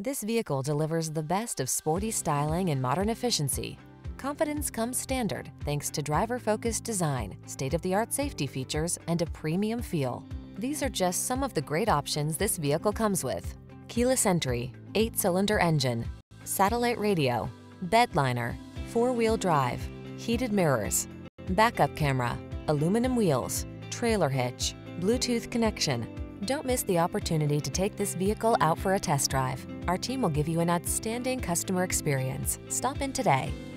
This vehicle delivers the best of sporty styling and modern efficiency. Confidence comes standard thanks to driver-focused design, state-of-the-art safety features, and a premium feel. These are just some of the great options this vehicle comes with: keyless entry, 8-cylinder engine, satellite radio, bed liner, 4-wheel drive, heated mirrors, backup camera, aluminum wheels, trailer hitch, Bluetooth connection. Don't miss the opportunity to take this vehicle out for a test drive. Our team will give you an outstanding customer experience. Stop in today.